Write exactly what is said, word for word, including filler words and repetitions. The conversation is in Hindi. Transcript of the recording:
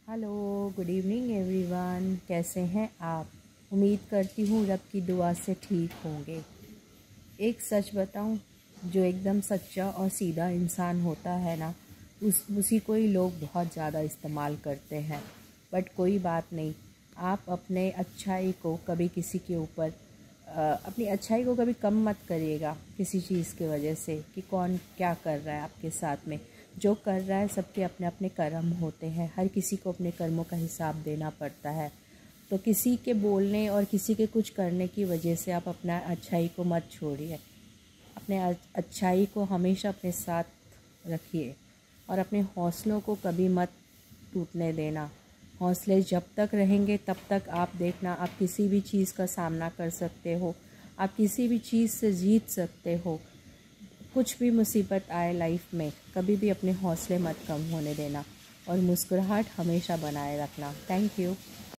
Hello, good evening everyone. कैसे हैं आप? उम्मीद करती हूँ रब की दुआ से ठीक होंगे। एक सच बताऊँ, जो एकदम सच्चा और सीधा इंसान होता है ना, उस उसी को ही लोग बहुत ज़्यादा इस्तेमाल करते हैं। बट कोई बात नहीं, आप अपने अच्छाई को कभी किसी के ऊपर अपनी अच्छाई को कभी कम मत करिएगा किसी चीज़ की वजह से कि कौन क्या कर रहा है आपके साथ में। जो कर रहा है सबके अपने अपने कर्म होते हैं, हर किसी को अपने कर्मों का हिसाब देना पड़ता है। तो किसी के बोलने और किसी के कुछ करने की वजह से आप अपना अच्छाई को मत छोड़िए। अपने अच्छाई को हमेशा अपने साथ रखिए और अपने हौसलों को कभी मत टूटने देना। हौसले जब तक रहेंगे तब तक आप देखना, आप किसी भी चीज़ का सामना कर सकते हो, आप किसी भी चीज़ से जीत सकते हो। कुछ भी मुसीबत आए लाइफ में, कभी भी अपने हौसले मत कम होने देना और मुस्कुराहट हमेशा बनाए रखना। Thank you.